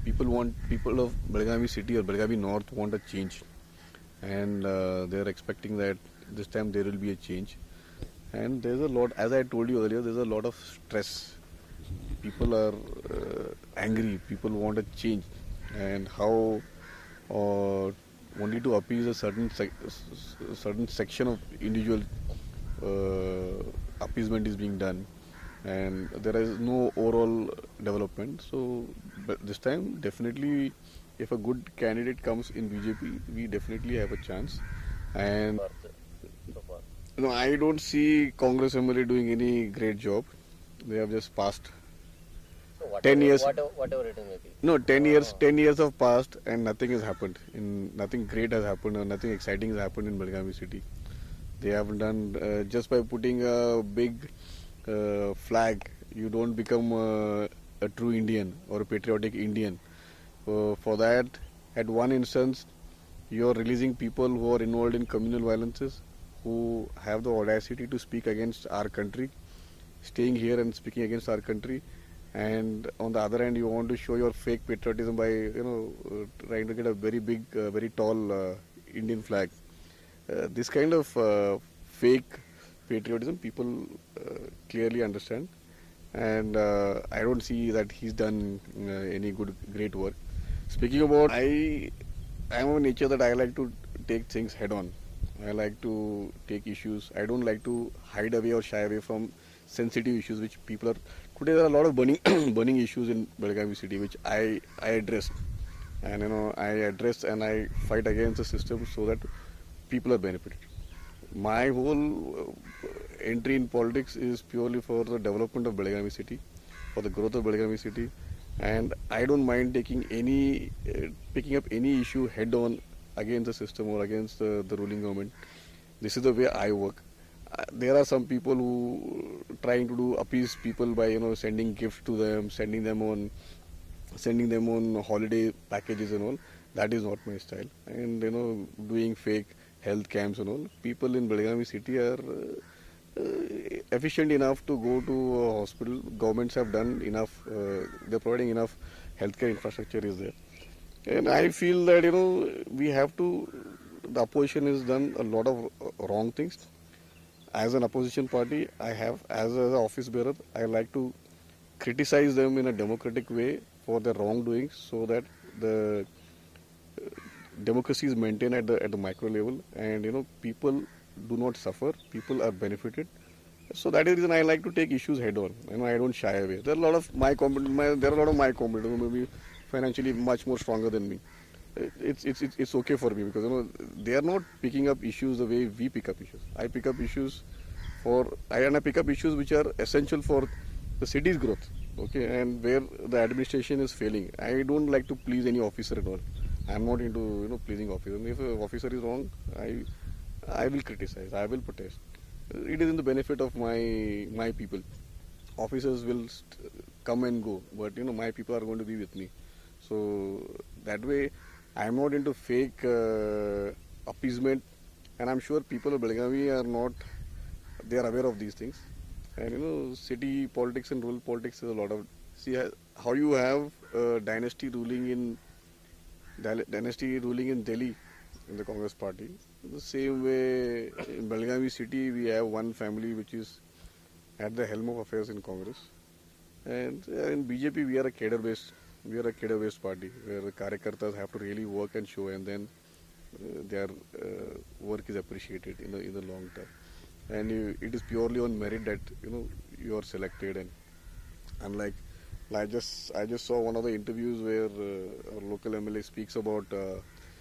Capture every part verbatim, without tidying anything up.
People want people of Belagavi city or Belagavi North want a change, and uh, they are expecting that this time there will be a change. And there's a lot, as I told you earlier, there's a lot of stress. People are uh, angry. People want a change, and how uh, only to appease a certain sec- certain section of individual uh, appeasement is being done, and there is no overall development. So, but this time, definitely, if a good candidate comes in B J P, we definitely have a chance. And no, I don't see Congress M L A doing any great job. They have just passed So ten whatever, years. whatever, whatever it is maybe. No, ten No, years. no. Ten years have passed, and nothing has happened. In nothing great has happened, or nothing exciting has happened in Belagavi city. They have done uh, just by putting a big uh, flag. You don't become uh, a true Indian or a patriotic Indian. Uh, for that, at one instance, you are releasing people who are involved in communal violences, who have the audacity to speak against our country, staying here and speaking against our country. And on the other hand, you want to show your fake patriotism by, you know, uh, trying to get a very big, uh, very tall uh, Indian flag. Uh, this kind of uh, fake patriotism, people uh, clearly understand, and uh, I don't see that he's done uh, any good, great work. Speaking about, I, I am of a nature that I like to take things head on. I like to take issues. I don't like to hide away or shy away from sensitive issues which people are. Today there are a lot of burning, burning issues in Belagavi city which I I address, and you know I address and I fight against the system so that people are benefited. My whole uh, entry in politics is purely for the development of Belagavi city, for the growth of Belagavi city, and I don't mind taking any, uh, picking up any issue head on against the system or against the, the ruling government. This is the way I work. Uh, there are some people who trying to do appease people by you know sending gifts to them, sending them on sending them on holiday packages and all. That is not my style. And you know, doing fake health camps and all. People in Belagavi city are uh, uh, efficient enough to go to a hospital. Governments have done enough. Uh, they're providing enough healthcare infrastructure is there. And I feel that you know we have to. The opposition has done a lot of wrong things. As an opposition party, I have as an office bearer, I like to criticize them in a democratic way for their wrongdoings so that the uh, democracy is maintained at the at the micro level, and you know people do not suffer, people are benefited. So that is the reason I like to take issues head on. You know, I don't shy away. There are a lot of my, compet- my there are a lot of my competitors who may be financially much more stronger than me. It's, it's it's it's okay for me because you know they are not picking up issues the way we pick up issues. I pick up issues for I and I pick up issues which are essential for the city's growth. Okay, and where the administration is failing. I don't like to please any officer at all. I'm not into you know pleasing officer. If an officer is wrong, I I will criticize. I will protest. It is in the benefit of my my people. Officers will st- come and go, but you know my people are going to be with me. So that way, I am not into fake uh, appeasement, and I'm sure people of Belagavi are not. They are aware of these things, and you know city politics and rural politics is a lot of. See how you have uh, dynasty ruling in dynasty ruling in Delhi in the Congress party. The same way in Belagavi city we have one family which is at the helm of affairs in Congress, and uh, in B J P we are a cadre based we are a cadre based party where the Karyakartas have to really work and show, and then uh, their uh, work is appreciated in the in the long term, and you, it is purely on merit that you know you are selected. And unlike I just I just saw one of the interviews where uh, our local M L A speaks about. Uh,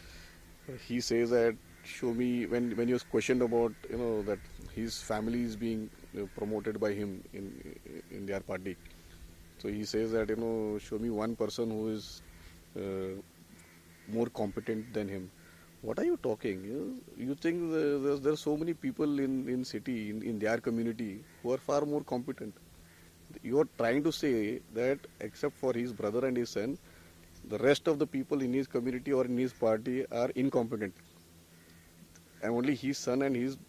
he says that show me when when he was questioned about you know that his family is being you know, promoted by him in in their party. So he says that you know show me one person who is uh, more competent than him. What are you talking? You, you think the, there's there are so many people in in city in, in their community who are far more competent. You are trying to say that except for his brother and his son, the rest of the people in his community or in his party are incompetent, and only his son and his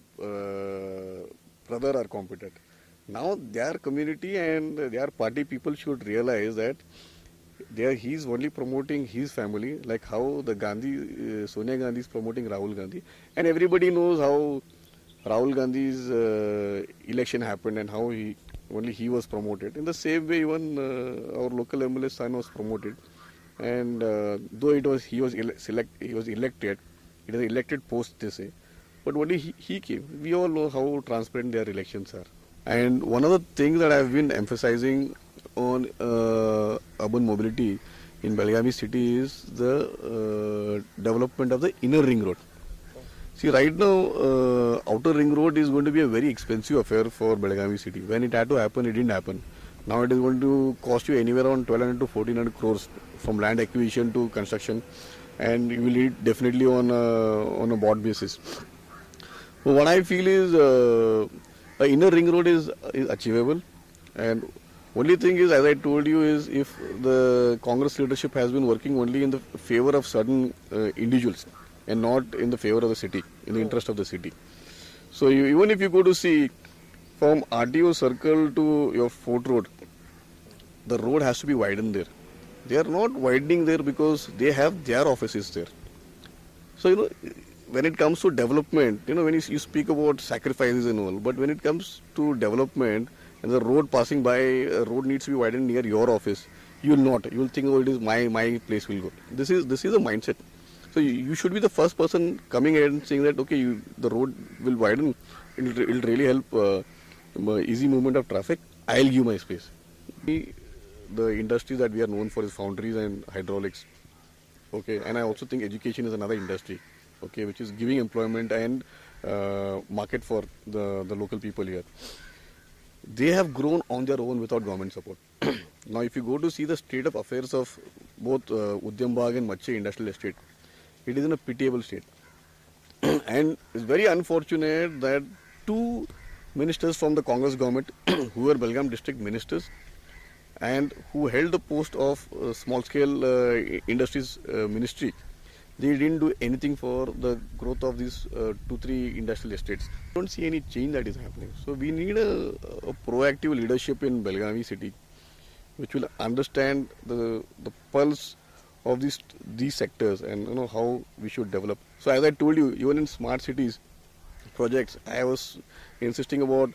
uh, brother are competent. Now their community and their party people should realize that There he's only promoting his family, like how the Gandhi, uh, Sonia Gandhi is promoting Rahul Gandhi, and everybody knows how Rahul Gandhi's uh, election happened and how he only he was promoted. In the same way, even uh, our local M L A's son was promoted, and uh, though it was he was ele select he was elected, it is an elected post they say, but only he, he came. We all know how transparent their elections are. And one of the things that I've been emphasizing on uh, urban mobility in Belagavi city is the uh, development of the inner ring road. See, right now, uh, outer ring road is going to be a very expensive affair for Belagavi city. When it had to happen, it didn't happen. Now it is going to cost you anywhere around twelve hundred to fourteen hundred crores from land acquisition to construction, and you will need definitely on a, on a board basis. So what I feel is uh, the inner ring road is, is achievable, and only thing is, as I told you, is if the Congress leadership has been working only in the favor of certain uh, individuals and not in the favor of the city, in the interest of the city. So you, even if you go to see from R T O circle to your Fort Road, the road has to be widened there. They are not widening there because they have their offices there. So you know, when it comes to development, you know, when you, you speak about sacrifices and all, but when it comes to development, and the road passing by, a road needs to be widened near your office, you will not. You will think, oh, it is my my place will go. This is this is a mindset. So you, you should be the first person coming ahead and saying that, okay, you, the road will widen. It will it will really help uh, easy movement of traffic. I'll give my space. The industries that we are known for is foundries and hydraulics. Okay, and I also think education is another industry. Okay, which is giving employment and uh, market for the the local people here. They have grown on their own without government support. Now, if you go to see the state of affairs of both uh, Udyambag and Mache Industrial Estate, it is in a pitiable state. And it's very unfortunate that two ministers from the Congress government, who were Belgaum district ministers and who held the post of uh, small scale uh, industries uh, ministry, they didn't do anything for the growth of these uh, two, three industrial estates. I don't see any change that is happening. So we need a, a proactive leadership in Belagavi city, which will understand the the pulse of these these sectors and you know how we should develop. So as I told you, even in smart cities projects, I was insisting about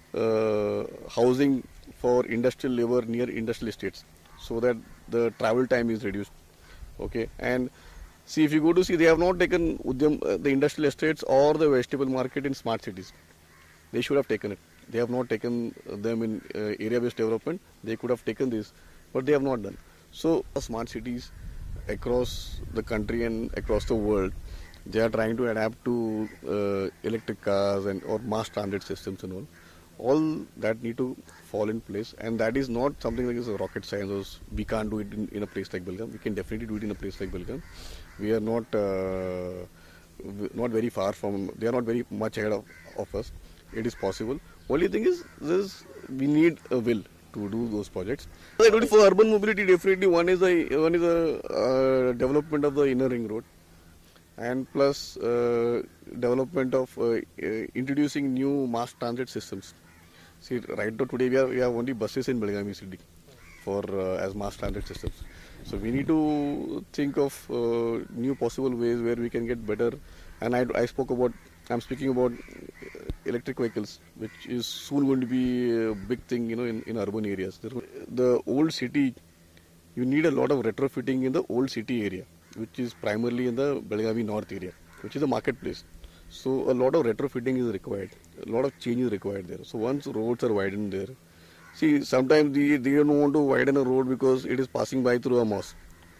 uh, housing for industrial labor near industrial estates, so that the travel time is reduced. Okay, and see, if you go to see, they have not taken Udyam, uh, the industrial estates or the vegetable market in smart cities. They should have taken it. They have not taken them in uh, area-based development. They could have taken this, but they have not done. So, smart cities across the country and across the world, they are trying to adapt to uh, electric cars and or mass transit systems and all. All that need to fall in place, and that is not something like is a rocket science. We can't do it in, in a place like Belgaum. We can definitely do it in a place like Belgaum. We are not uh, not very far from. They are not very much ahead of, of us. It is possible. Only thing is, this we need a will to do those projects. For urban mobility, definitely one is the one is the uh, development of the inner ring road, and plus uh, development of uh, uh, introducing new mass transit systems. See, right now today we have, we have only buses in Belagavi city for uh, as mass transit systems. So we need to think of uh, new possible ways where we can get better. And I, I spoke about, I'm speaking about electric vehicles, which is soon going to be a big thing, you know, in, in urban areas. The old city, you need a lot of retrofitting in the old city area, which is primarily in the Belagavi North area, which is a marketplace. So a lot of retrofitting is required, a lot of change is required there. So once roads are widened there, see, sometimes they, they don't want to widen a road because it is passing by through a mosque.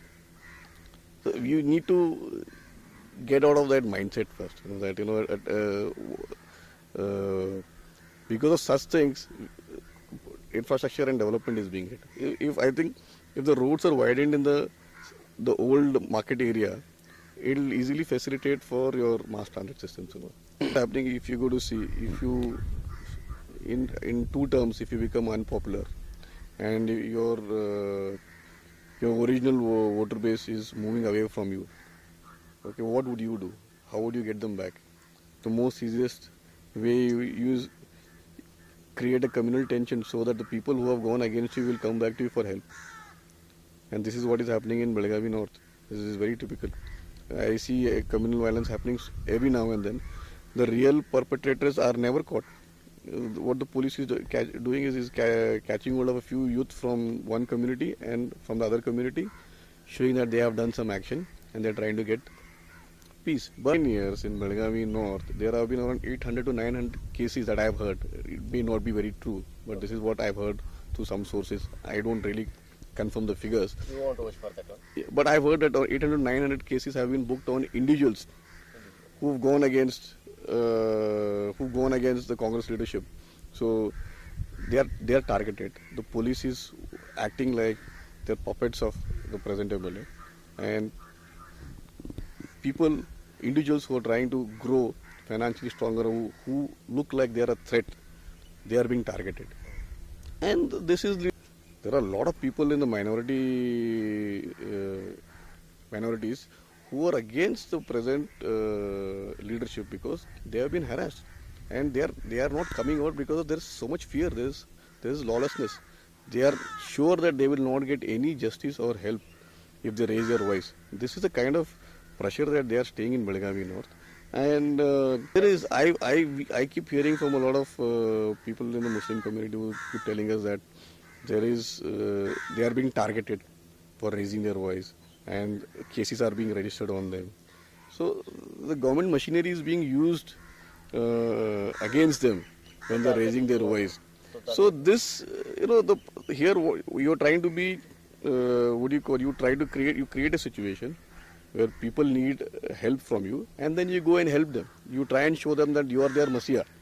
So you need to get out of that mindset first, you know, that, you know, uh, uh, because of such things, infrastructure and development is being hit. If I think if the roads are widened in the the old market area, it will easily facilitate for your mass transit systems. You know. What's happening if you go to see, if you, in in two terms, if you become unpopular and your uh, your original voter base is moving away from you, okay, what would you do? How would you get them back? The most easiest way you use, create a communal tension so that the people who have gone against you will come back to you for help. And this is what is happening in Belagavi North. This is very typical. I see uh, communal violence happening every now and then. The real perpetrators are never caught. Uh, what the police is do, catch, doing is, is ca catching hold of a few youth from one community and from the other community, showing that they have done some action and they are trying to get peace. But in years in Belagavi North, there have been around eight hundred to nine hundred cases that I have heard. It may not be very true, but this is what I have heard through some sources. I don't really confirm the figures. You want to watch for that one? Yeah, but I've heard that eight hundred to nine hundred cases have been booked on individuals who've gone against uh, who've gone against the Congress leadership. So they are they are targeted. The police is acting like they're puppets of the present M L A, and people, individuals who are trying to grow financially stronger, who, who look like they are a threat, they are being targeted. And this is there are a lot of people in the minority uh, minorities who are against the present uh, leadership because they have been harassed, and they are they are not coming out because there is so much fear. There is there is lawlessness. They are sure that they will not get any justice or help if they raise their voice. This is the kind of pressure that they are staying in Belagavi North. And uh, there is I, I I keep hearing from a lot of uh, people in the Muslim community who keep telling us that there is uh, they are being targeted for raising their voice, and cases are being registered on them. So the government machinery is being used uh, against them when they are raising their voice. So this, you know, the here you are trying to be uh, what do you call? You try to create you create a situation where people need help from you, and then you go and help them. You try and show them that you are their messiah.